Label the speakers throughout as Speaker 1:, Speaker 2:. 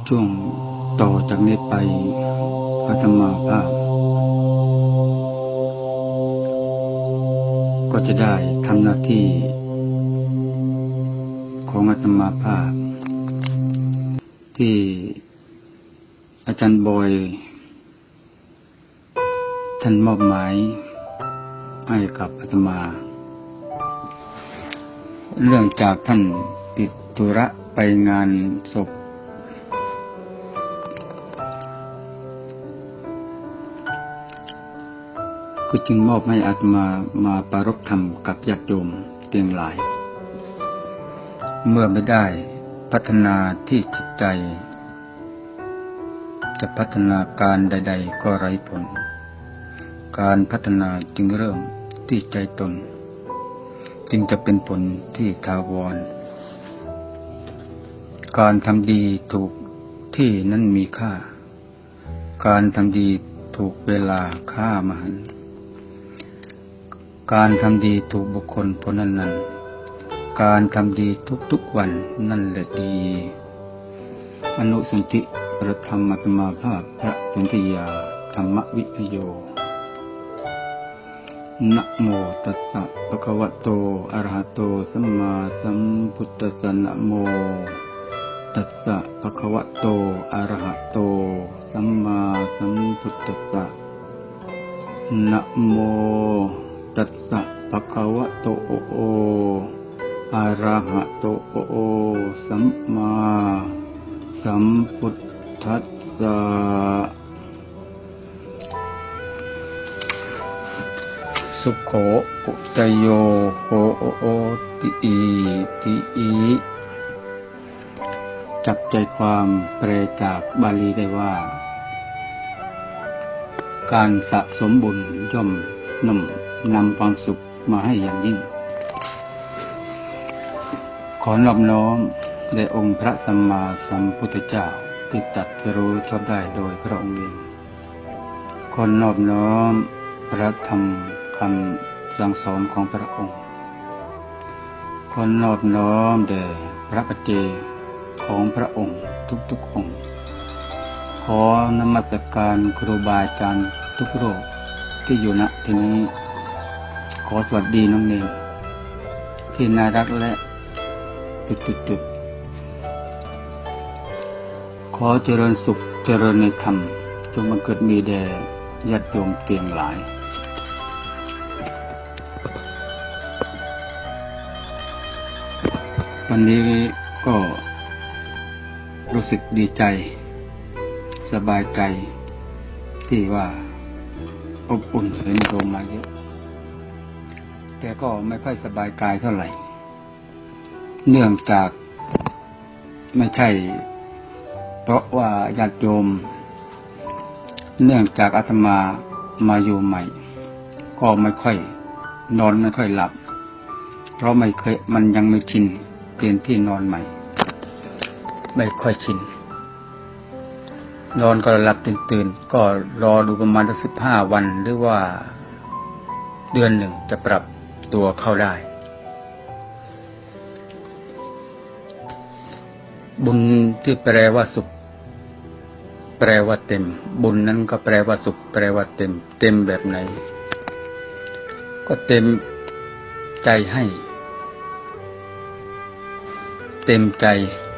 Speaker 1: ช่วงต่อจากนี้ไปอาตมาภาพก็จะได้ทำหน้าที่ของอาตมาภาพที่อาจารย์บอยท่านมอบหมายให้กับอาตมาเรื่องจากท่านติดธุระไปงานศพก็จึงมอบให้อาตมาปรารภธรรมกับญาติโยมเตียงหลายเมื่อไม่ได้พัฒนาที่จิตใจจะพัฒนาการใดๆก็ไร้ผลการพัฒนาจึงเริ่มที่ใจตนจึงจะเป็นผลที่ถาวรการทำดีถูกที่นั้นมีค่าการทำดีถูกเวลาค่ามหันต์การทำดีถูกบุคคลผู้นั้นการทำดีทุกๆวันนั่นแหละดีอนุสนธิประธรรมอาตมาภาพพระสนธิยาธรรมวิทโยนะโมตัสสะภะคะวะโตอะระหะโตสัมมาสัมพุทธัสสะนะโมตัสสะภะคะวะโตอะระหะโตสัมมาสัมพุทธัสสะนะโมตัสสะภะคะวะโตอะระหะโตสัมมาสัมพุทธัสสะสุโขอุตโยโหติอีจับใจความแปลจากบาลีได้ว่าการสะสมบุญย่อมนำความสุขมาให้อย่างยิ่งขอนอบน้อมแด่องค์พระสัมมาสัมพุทธเจ้าที่ตรัสรู้ชอบได้โดยพระองค์เองขอนอบน้อมพระธรรมคำสั่งสอนของพระองค์ขอนอบน้อมแด่พระปัจเจกของพระองค์ทุกองค์ขอนมัสการครูบาอาจารย์ทุกรูปที่อยู่ณที่นี้ขอสวัสดีน้องเนมที่น่ารักและจุดขอเจริญสุขเจริญในธรรมจงบังเกิดมีแด่ญาติโยมเตียงหลายวันนี้ก็รู้สึกดีใจสบายใจที่ว่าอบอุ่นเห็นโยมมาเยอะแต่ก็ไม่ค่อยสบายกายเท่าไหร่เนื่องจากไม่ใช่เพราะว่าญาติโยมเนื่องจากอาตมาอยู่ใหม่ก็ไม่ค่อยนอนไม่ค่อยหลับเพราะมันยังไม่ชินเปลี่ยนที่นอนใหม่ไม่ค่อยชินนอนก็หลับตื่นก็รอดูประมาณสัก15 วันหรือว่าเดือนหนึ่งจะปรับตัวเข้าได้บุญที่แปลว่าสุขแปลว่าเต็มบุญนั้นก็แปลว่าสุขแปลว่าเต็มแบบไหนก็เต็มใจให้เต็มใจ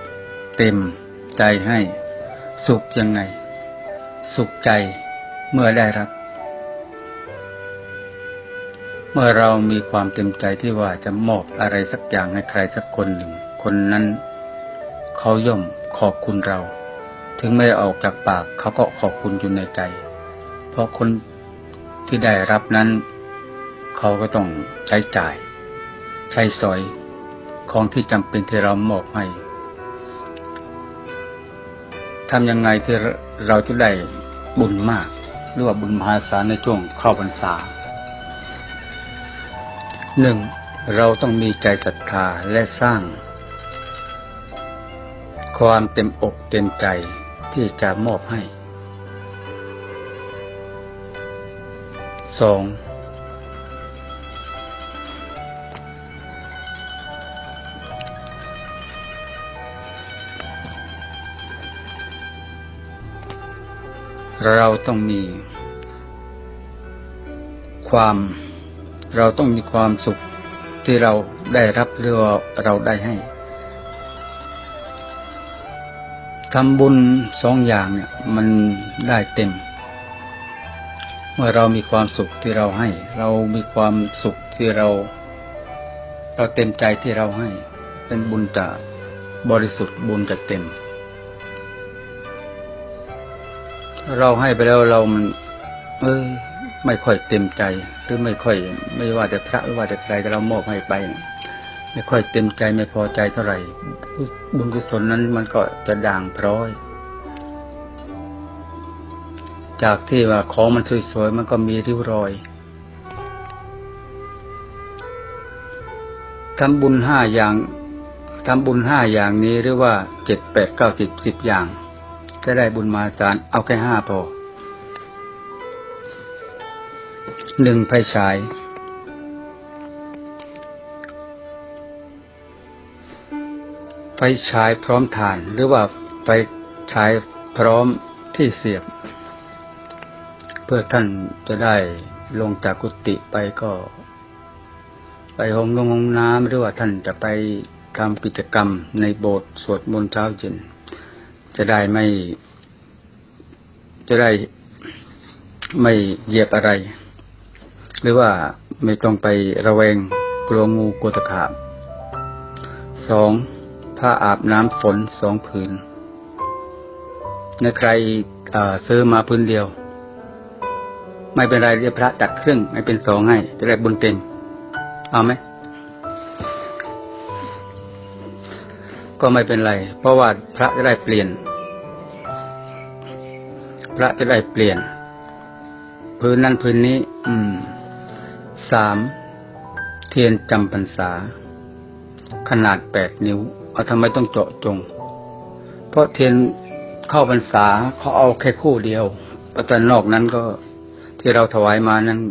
Speaker 1: ให้สุขยังไงสุขใจเมื่อได้รับเมื่อเรามีความเต็มใจที่ว่าจะมอบอะไรสักอย่างให้ใครสักคนหนึ่งคนนั้นเขาย่อมขอบคุณเราถึงไม่ออกจากปากเขาก็ขอบคุณอยู่ในใจเพราะคนที่ได้รับนั้นเขาก็ต้องใช้จ่ายใช้สอยของที่จำเป็นที่เรามอบให้ทำยังไงที่เราจะได้บุญมากหรือว่าบุญมหาศาลในช่วงเข้าพรรษา1เราต้องมีใจศรัทธาและสร้างความเต็มอกเต็มใจที่จะมอบให้2 เราต้องมีความสุขที่เราได้รับหรือว่าเราได้ให้ทำบุญสองอย่างเนี่ยมันได้เต็มเมื่อเรามีความสุขที่เราให้เรามีความสุขที่เราเต็มใจที่เราให้เป็นบุญจะบริสุทธิ์บุญจะเต็มเราให้ไปแล้วเรามันไม่ค่อยเต็มใจหรือไม่ว่าแต่พระไม่ว่าแต่ใครแต่เรามอบให้ไปไม่ค่อยเต็มใจไม่พอใจเท่าไหร่บุญกุศลนั้นมันก็จะด่างพร้อยจากที่ว่าของมันสวยๆมันก็มีริ้วรอยทำบุญ5 อย่างนี้หรือว่า7 8 9 10อย่างจะได้บุญมหาศาลเอาแค่5พอ1ไฟฉายพร้อมถ่านหรือว่าไฟฉายพร้อมที่เสียบเพื่อท่านจะได้ลงจากกุฏิไปก็ไปห้องน้ำหรือว่าท่านจะไปทำกิจกรรมในโบสถ์สวดมนต์เช้าเย็นจะได้ไม่เหยียบอะไรหรือว่าไม่ต้องไประแวงกลัวงูกลัวตะขาบ2ผ้าอาบน้ำฝน2 ผืนในใครซื้อมาผืนเดียวไม่เป็นไรเดี๋ยวพระตัดครึ่งให้เป็น2ให้จะได้บุญเต็มเอาไหมก็ไม่เป็นไรเพราะว่าพระจะได้เปลี่ยนผืนนั้นผืนนี้3เทียนจำพรรษาขนาด8 นิ้วเอาทำไมต้องเจาะจงเพราะเทียนเข้าพรรษาเขาเอาแค่คู่เดียวแต่นอกนั้นก็ที่เราถวายมานั้น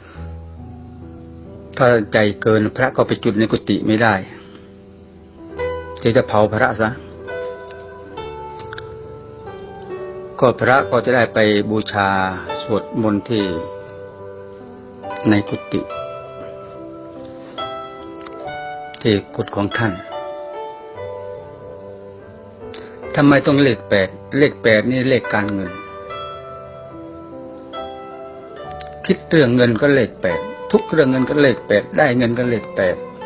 Speaker 1: ถ้าใจเกินพระก็ไปจุดในกุฏิไม่ได้จะเผาพระซะก็พระก็จะได้ไปบูชาสวดมนต์ที่ในกุฏิที่กุฏิของท่านทำไมต้องเลข8เลข8นี่เลขการเงินคิดเรื่องเงินก็เลข8ทุกเรื่องเงินก็เลข8ได้เงินก็เลข8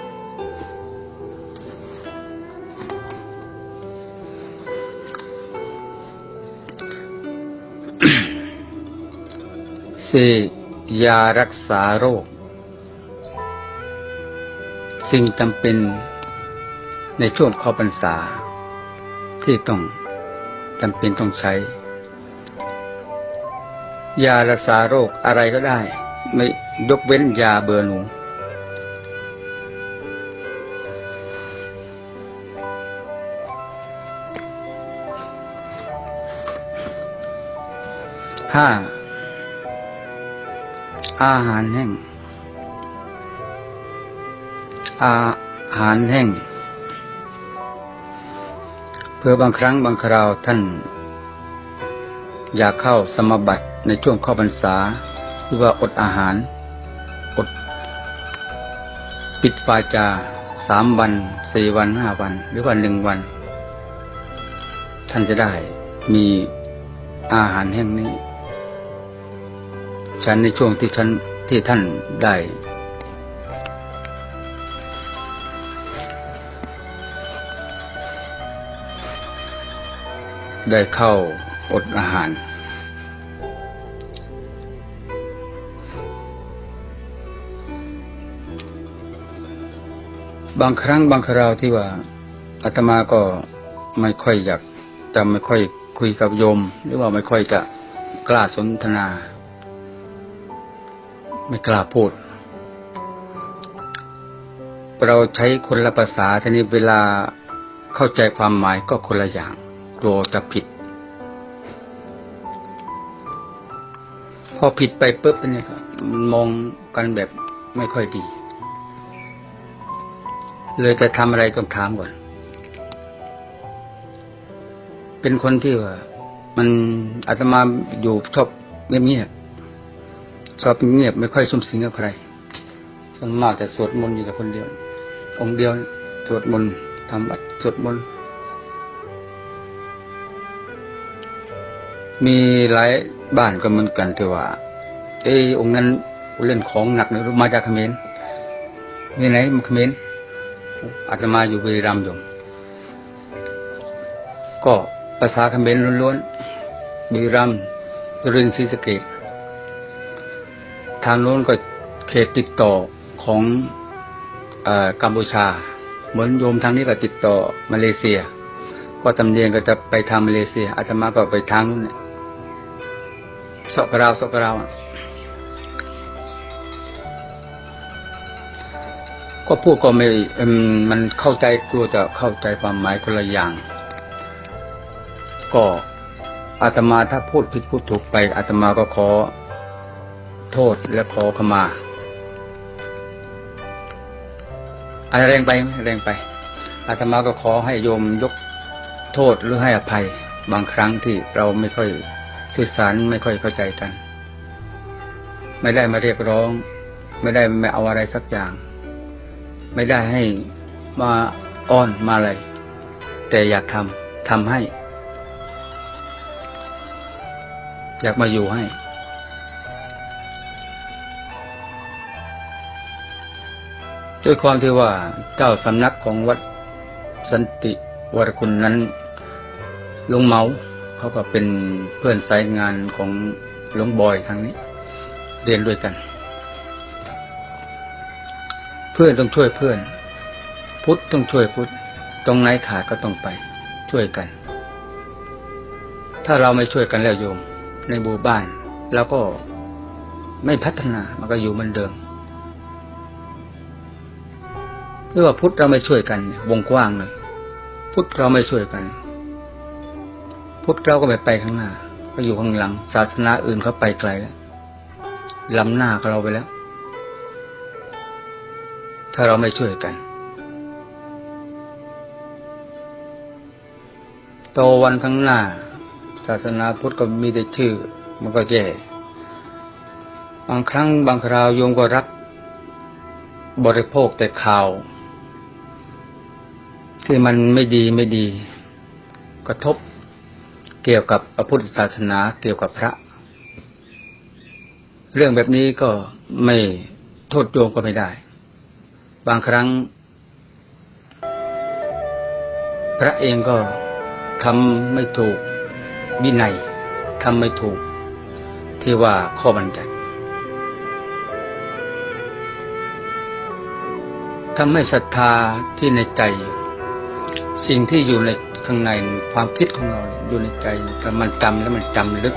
Speaker 1: 4ยารักษาโรคสิ่งจำเป็นในช่วงเข้าพรรษาที่จำเป็นต้องใช้ยารักษาโรคอะไรก็ได้ไม่ยกเว้นยาเบื่อหนูอาหารแห้งเพื่อบางครั้งบางคราวท่านอยากเข้าสมาบัติในช่วงเข้าพรรษาหรือว่าอดอาหารอดปิดวาจา3 วัน4 วัน5 วันหรือว่า1 วันท่านจะได้มีอาหารแห้งนี้ฉันในช่วงที่ท่านได้เข้าอดอาหารบางครั้งบางคราวที่ว่าอาตมาก็ไม่ค่อยอยากจะไม่ค่อยคุยกับโยมหรือว่าไม่ค่อยจะกล้าสนทนาไม่กล้าพูดเราใช้คนละภาษาทีนี้เวลาเข้าใจความหมายก็คนละอย่างกลัวจะผิดพอผิดไปปุ๊บเนี่ยมองกันแบบไม่ค่อยดีเลยจะทำอะไรต้องถามก่อนเป็นคนที่ว่ามันอาตมาอยู่ชอบเงียบชอบเงียบไม่ค่อยสุมสิงกับใครส่วนมากแต่สวดมนต์อยู่แต่คนเดียวองค์เดียวสวดมนต์ทำวัดสวดมนต์มีหลายบ้านก็เหมือนกันที่ว่าองค์นั้นเล่นของหนักเลยมาจากเขมรนี่ไหนมาเขมรอาตมาอยู่บุรีรัมย์อยู่ก็ภาษาเขมรล้วนๆบุรีรัมย์สุรินทร์ศรีสะเกษทางโน้นก็เขตติดต่อของกัมพูชาเหมือนโยมทางนี้ก็ติดต่อมาเลเซียก็ตำเนียงก็จะไปทางมาเลเซียอาตมาก็ไปทางนู้นเนี่ยสกราวก็พูดก็ไม่มันเข้าใจกลัวจะเข้าใจความหมายคนละอย่างก็อาตมาถ้าพูดผิดพูดถูกไปอาตมาก็ขอโทษและขอขมาอะไรแรงไปอาตมาก็ขอให้โยมยกโทษหรือให้อภัยบางครั้งที่เราไม่ค่อยสื่อสารไม่ค่อยเข้าใจกันไม่ได้มาเรียกร้องไม่ได้มาเอาอะไรสักอย่างไม่ได้ให้มาอ้อนมาอะไรแต่อยากทำให้อยากมาอยู่ให้ด้วยความที่ว่าเจ้าสำนักของวัดสันติวรคุณนั้นหลวงเมาเขาก็เป็นเพื่อนสายงานของหลวงบอยทางนี้เรียนด้วยกันเพื่อนต้องช่วยเพื่อนพุทธต้องช่วยพุทธตรงไหนขาดก็ต้องไปช่วยกันถ้าเราไม่ช่วยกันแล้วโยมในหมู่บ้านเราก็ไม่พัฒนามันก็อยู่เหมือนเดิมคือว่าพุทธเราไม่ช่วยกันวงกว้างเลยพุทธเราไม่ช่วยกันพุทธเราก็ไม่ไปข้างหน้าก็อยู่ข้างหลังศาสนาอื่นเขาไปไกลแล้วล้ำหน้ากับเราไปแล้วถ้าเราไม่ช่วยกันโตวันข้างหน้าศาสนาพุทธก็มีแต่ชื่อมันก็แย่บางครั้งบางคราวโยมก็รับบริโภคแต่ข่าวที่มันไม่ดีกระทบเกี่ยวกับพระพุทธศาสนาเกี่ยวกับพระเรื่องแบบนี้ก็ไม่โทษโยมก็ไม่ได้บางครั้งพระเองก็ทำไม่ถูกวินัยทำไม่ถูกที่ว่าข้อบัญญัติทำให้ศรัทธาที่ในใจสิ่งที่อยู่ในข้างในความคิดของเราอยู่ในใจแต่มันจำแล้วมันจำลึก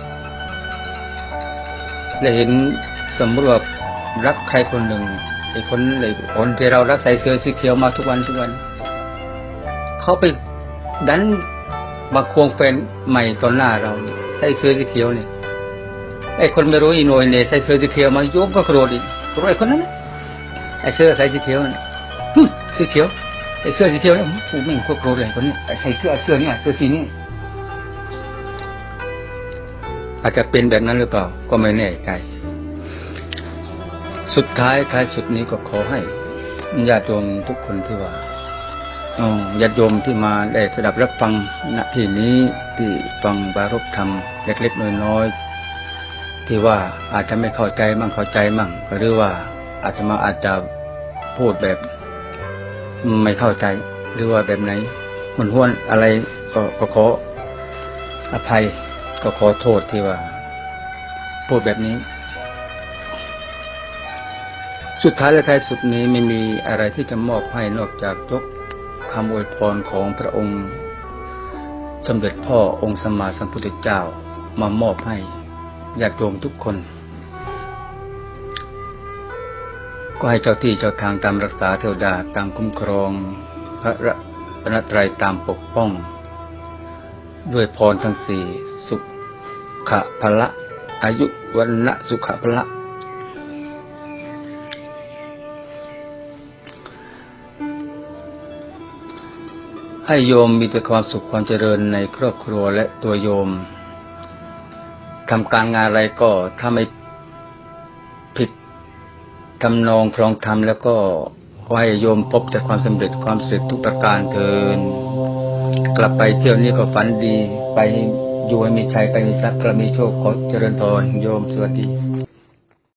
Speaker 1: และเห็นสมมติว่ารักใครคนหนึ่งไอ้คนที่เรารักใส่เสื้อสีเขียวมาทุกวันเขาไปดันมาควงแฟนใหม่ตอนหน้าเราใส่เสื้อสีเขียวเนี่ยไอ้คนไม่รู้อีโนยเนี่ยใส่เสื้อสีเขียวมาโยมก็โกรธอีกโกรธไอ้คนนั้นนะไอ้เสื้อใส่สีเขียวเนี่ยสีเขียวไอ้เสื้อสีเขียวเนี่ยผมไม่โกรธเลยคนนี้ไอ้ใส่เสื้อเนี่ยเสื้อสีนี้อาจจะเป็นแบบนั้นหรือเปล่าก็ไม่แน่ใจสุดท้ายสุดนี้ก็ขอให้ญาติโยมทุกคนที่ว่าญาติโยมที่มาได้สดับรับฟังณที่นี้ที่ฟังปรารภธรรมเล็กๆน้อยๆที่ว่าอาจจะไม่เข้าใจมั่งเข้าใจมั่งหรือว่าอาจจะพูดแบบไม่เข้าใจหรือว่าแบบไหนมันห้วนอะไรก็ขออภัยก็ขอโทษที่ว่าพูดแบบนี้สุดท้ายและท้ายสุดนี้ไม่มีอะไรที่จะมอบให้นอกจากยกคำอวยพรของพระองค์สมเด็จพ่อองค์สัมมาสัมพุทธเจ้ามามอบให้ญาติโยมทุกคนก็ให้เจ้าที่เจ้าทางตามรักษาเทวดาตามคุ้มครองพระรัตนตรัยตามปกป้องด้วยพรทั้งสี่สุขะพละอายุวันนะสุขะพละให้โยมมีแต่ความสุขความเจริญในครอบครัวและตัวโยมทำการงานอะไรก็ถ้าไม่ผิดทำนองครองธรรมแล้วก็ขอให้โยมพบแต่ความสำเร็จความสุขทุกประการเถิดกลับไปเที่ยวนี้ก็ฝันดีไปอยู่ให้มีชัยไปมีทรัพย์กลับมีโชคขอเจริญพรโยมสวัสดี